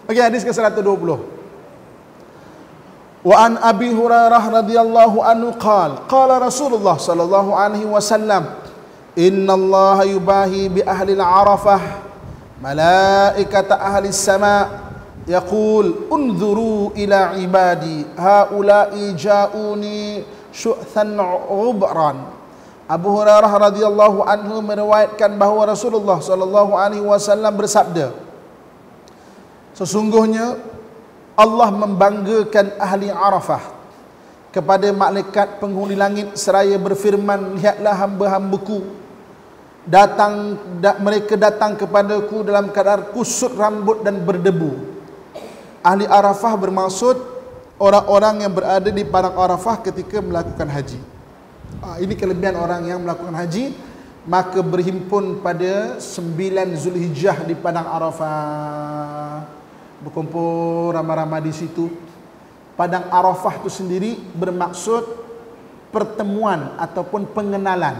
Okey, hadis ke-120. Wa an Abi Hurairah radhiyallahu anhu qala Rasulullah sallallahu alaihi wasallam, innallaha yubahi bi ahli al-Arafah malaikata ahli as-sama' yaqul unzuru ila ibadi haula'i ja'uni syu'than ubran. Abu Hurairah radhiyallahu anhu meriwayatkan bahawa Rasulullah sallallahu alaihi wasallam bersabda, sesungguhnya Allah membanggakan ahli Arafah kepada malaikat penghuni langit seraya berfirman, lihatlah hamba-hambaku mereka datang kepadaku dalam keadaan kusut rambut dan berdebu. Ahli Arafah bermaksud orang-orang yang berada di padang Arafah ketika melakukan haji. Ini kelebihan orang yang melakukan haji, maka berhimpun pada 9 Zulhijjah di padang Arafah, berkumpul ramai-ramai di situ. Padang Arafah itu sendiri bermaksud pertemuan ataupun pengenalan.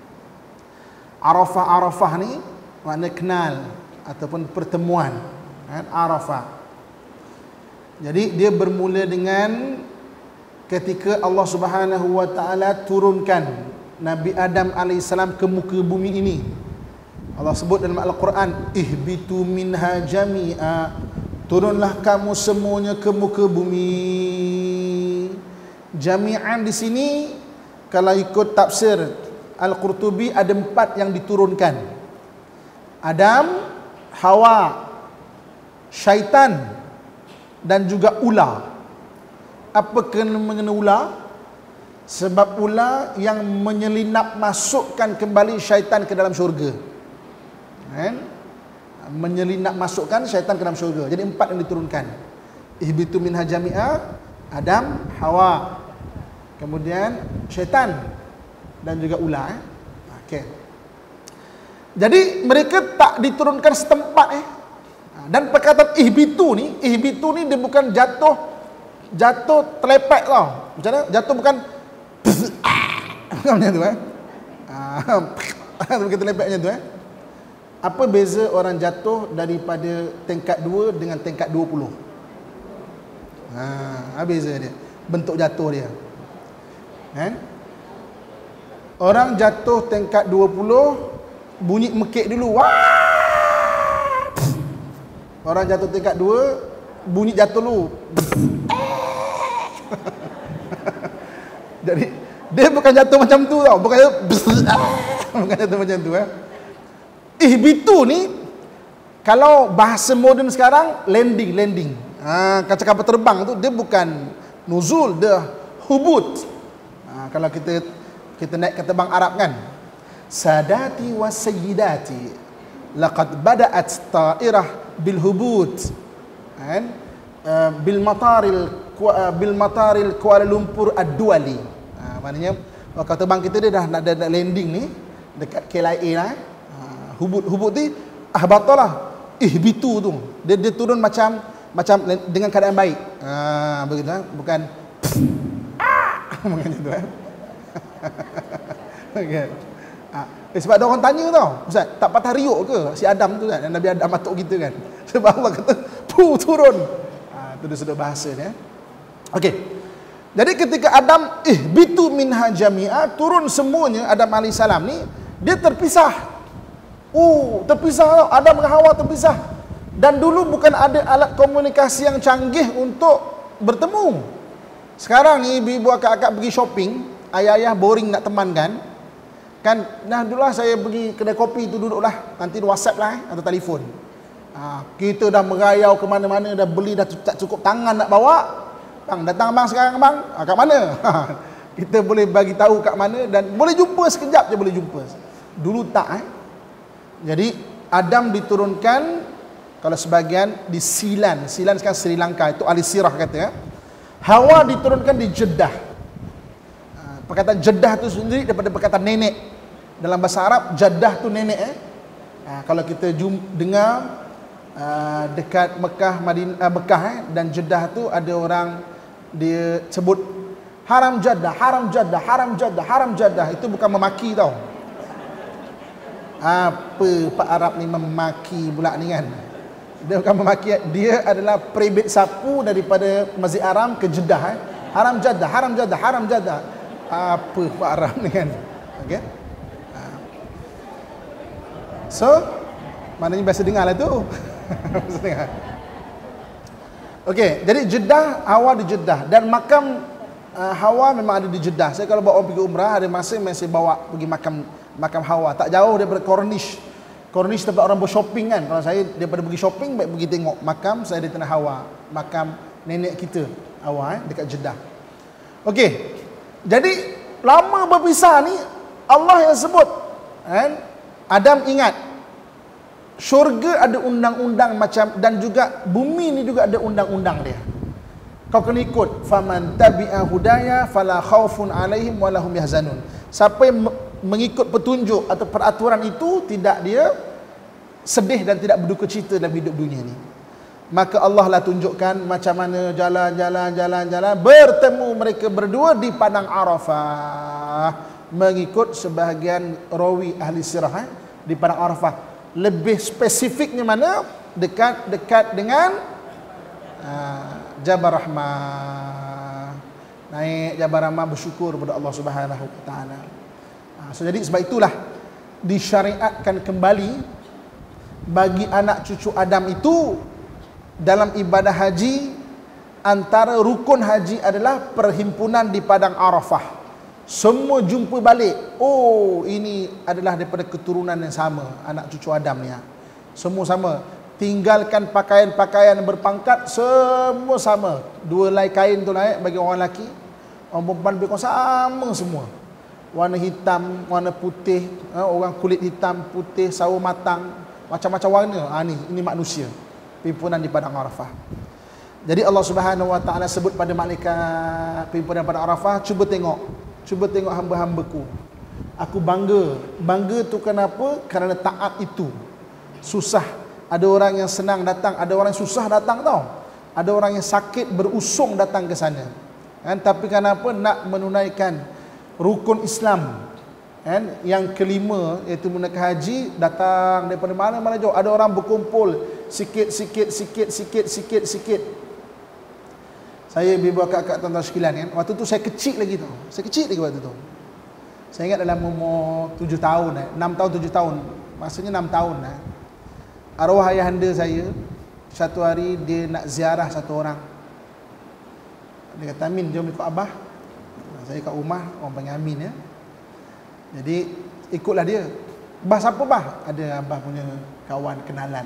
Arafah ni makna kenal ataupun pertemuan, Arafah. Jadi dia bermula dengan ketika Allah Subhanahu wa taala turunkan Nabi Adam alaihissalam ke muka bumi ini. Allah sebut dalam Al-Quran, ihbitu minha jami'a, turunlah kamu semuanya ke muka bumi. Jami'an di sini kalau ikut tafsir Al-Qurtubi ada 4 yang diturunkan. Adam, Hawa, syaitan dan juga ular. Apa kena mengena ular? Sebab ular yang menyelinap masukkan kembali syaitan ke dalam syurga. Menyelinap masukkan syaitan ke dalam syurga. Jadi 4 yang diturunkan. Ihbitu minha jami'a, Adam, Hawa, kemudian syaitan dan juga ular. Okey. Jadi mereka tak diturunkan setempat. Dan perkataan ihbitu ni dia bukan jatuh telepek tau. Macam mana? Jatuh bukan macam tu bukan telepek macam tu Apa beza orang jatuh daripada tingkat 2 dengan tingkat 20? Beza dia. Bentuk jatuh dia. Orang jatuh tingkat 20 bunyi mekik dulu. Wah! Orang jatuh tingkat 2 bunyi jatuh dulu. Jadi dia bukan jatuh macam tu tau. Bukan jatuh macam tu Ihbitu ni kalau bahasa moden sekarang landing. Kaca kapal terbang tu dia bukan nuzul, dia hubut. Kalau kita naik ke terbang Arab kan, sadati wa sayyidati laqad bada'at ta'irah bil hubut bil mataril Kuala Lumpur ad-Duali. Maknanya kalau terbang kita dia dah ada landing ni dekat KLIA lah. Hubut ni batalah ihbitu tu. Dia turun macam dengan keadaan baik. Begitu bukan macam tu Okay. Sebab ada orang tanya tau, Ustaz, tak patah riuk ke si Adam tu kan, Nabi Adam atuk kita kan? Sebab Allah kata turun. Itu dia sudah bahasa dia. Okey. Jadi ketika Adam ihbitu minha jami'a, turun semuanya, Adam alaihissalam ni dia terpisah. Terpisah tau, Adam dengan Hawa terpisah. Dan dulu bukan ada alat komunikasi yang canggih untuk bertemu. Sekarang ni ibu-ibu akak-akak pergi shopping, ayah-ayah boring nak teman kan. Dulu lah saya pergi kedai kopi tu duduklah, nanti WhatsApp lah atau telefon. Kita dah merayau ke mana-mana, dah beli dah tak cukup tangan nak bawa. Bang, datang bang sekarang bang. Kat mana? Kita boleh bagi tahu kat mana dan boleh jumpa sekejap je boleh jumpa. Dulu tak Jadi Adam diturunkan, kalau sebagian di Silan sekarang Sri Lanka, itu ahli sirah kata Hawa diturunkan di Jeddah. Perkataan Jeddah tu sendiri daripada perkataan nenek. Dalam bahasa Arab Jeddah tu nenek kalau kita dengar dekat Mekah, Mekah dan Jeddah tu ada orang dia sebut haram Jeddah, haram Jeddah, haram Jeddah, haram Jeddah. Itu bukan memaki tau. Apa Pak Arab ni memaki pula ni kan. Dia bukan memaki, dia adalah peribit sapu daripada Masjid Haram ke Jeddah. Haram Jeddah, Haram Jeddah, Haram Jeddah. Apa Pak Haram ni kan? Okey. So, maknanya biasa dengar lah tu. Biasa dengar. Okey, jadi Jeddah, Hawa di Jeddah, dan makam Hawa memang ada di Jeddah. Saya kalau bawa orang pergi umrah, ada masa masih bawa pergi makam Hawa. Tak jauh daripada Corniche. Corniche tempat orang bershopping kan. Kalau saya daripada pergi shopping, baik pergi tengok makam saya di Tanah Hawa, makam nenek kita Hawa dekat Jeddah. Okey. Jadi lama berpisah ni Allah yang sebut kan. Adam ingat syurga ada undang-undang macam, dan juga bumi ni juga ada undang-undang dia. Kau kena ikut, faman tabi'a hudaya fala khaufun alaihim wala hum yahzanun. Siapa yang mengikut petunjuk atau peraturan itu, tidak dia sedih dan tidak berduka cita dalam hidup dunia ni. Maka Allah lah tunjukkan macam mana jalan, bertemu mereka berdua di padang Arafah, mengikut sebahagian rawi ahli sirah di padang Arafah. Lebih spesifiknya mana? Dekat dengan Jabal Rahmah. Naik Jabal Rahmah bersyukur kepada Allah Subhanahu wa taala. So, jadi sebab itulah disyariatkan kembali bagi anak cucu Adam itu dalam ibadah haji. Antara rukun haji adalah perhimpunan di padang Arafah. Semua jumpa balik. Oh, ini adalah daripada keturunan yang sama, anak cucu Adam ni. Semua sama. Tinggalkan pakaian-pakaian yang berpangkat, semua sama. 2 helai kain tu naik bagi orang lelaki, orang perempuan lebih kurang sama semua. Warna hitam, warna putih, orang kulit hitam, putih, sawo matang, macam-macam warna. Ini manusia. Pimpinan di padang Arafah. Jadi Allah Subhanahu wa taala sebut pada malaikat pimpinan pada Arafah, cuba tengok hamba-hambaku. Aku bangga. Bangga tu kenapa? Kerana taat itu susah. Ada orang yang senang datang, ada orang yang susah datang tau. Ada orang yang sakit berusung datang ke sana. Kan? Tapi kenapa? Nak menunaikan rukun Islam. Kan? Yang kelima iaitu menunaikan haji, datang daripada mana-mana jauh. Ada orang berkumpul sikit. Saya bimbang kakak tuan-tuan sekalian kan. Waktu tu saya kecil lagi tau. Saya kecil lagi waktu tu. Saya ingat dalam umur 7 tahun 6 tahun 7 tahun. Maksudnya 6 tahun Arwah ayahanda saya, satu hari dia nak ziarah satu orang. Dia kata, Amin, jom ikut Abah. Saya kat rumah, orang panggil Amin ya. Jadi ikutlah dia. Abah siapa bah? Ada Abah punya kawan, kenalan.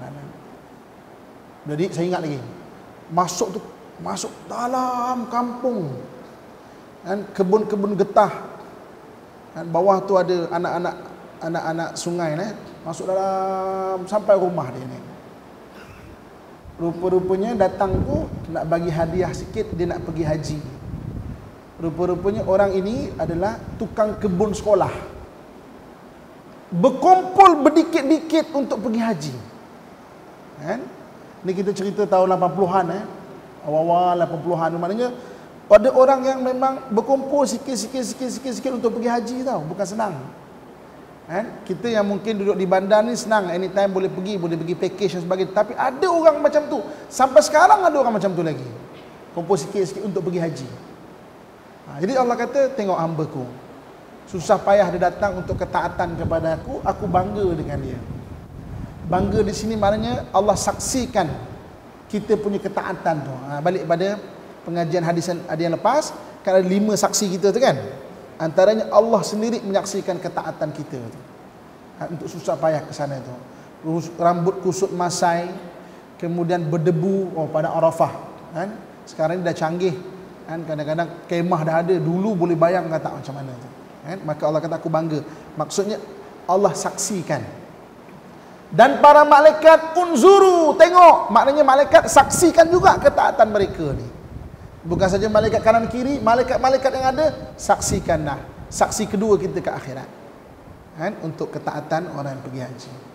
Jadi saya ingat lagi. Masuk dalam kampung. Dan kebun-kebun getah. Dan bawah tu ada anak-anak sungai masuk dalam sampai rumah dia ni. Rupa-rupanya datang tu nak bagi hadiah sikit, dia nak pergi haji. Rupa-rupanya orang ini adalah tukang kebun sekolah. Berkumpul berdikit-dikit untuk pergi haji. Kan? Ni kita cerita tahun 80-an awal-awal 80-an. Maknanya ada orang yang memang berkumpul sikit untuk pergi haji tau. Bukan senang. Kan? Kita yang mungkin duduk di bandar ni senang, anytime boleh pergi package dan sebagainya. Tapi ada orang macam tu. Sampai sekarang ada orang macam tu lagi. Kumpul sikit untuk pergi haji. Jadi Allah kata, tengok hamba-Ku. Susah payah dia datang untuk ketaatan kepada aku bangga dengan dia. Bangga di sini maknanya Allah saksikan kita punya ketaatan tu. Balik pada pengajian hadis yang lepas, kan ada 5 saksi kita tu kan. Antaranya Allah sendiri menyaksikan ketaatan kita tu. Untuk susah payah ke sana tu. Rambut kusut masai, kemudian berdebu pada Arafah. Kan? Sekarang ni dah canggih. Kan? Kadang-kadang kemah dah ada. Dulu boleh bayangkan tak macam mana tu. Kan? Maka Allah kata aku bangga. Maksudnya Allah saksikan. Dan para malaikat unzuru, tengok. Maknanya malaikat saksikan juga ketaatan mereka ni. Bukan saja malaikat kanan kiri, malaikat-malaikat yang ada, saksikanlah. Saksi kedua kita ke akhirat. Kan? Untuk ketaatan orang yang pergi haji.